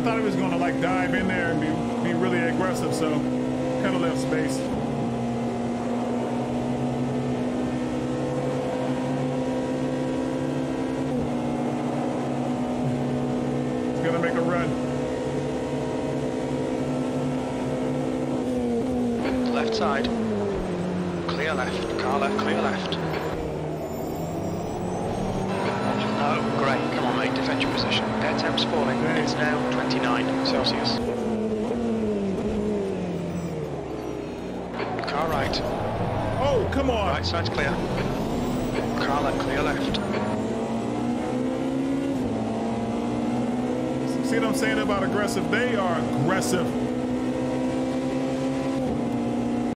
thought he was going to like dive in there and be really aggressive, so kind of left space. He's going to make a run. Left side. Clear left. Car left, clear left. No, great. Come on, mate. Defend your position. Air temp's falling. Okay. It's now 29 Celsius. Car right. Oh, come on. Right side's clear. Car left, clear left. See what I'm saying about aggressive? They are aggressive.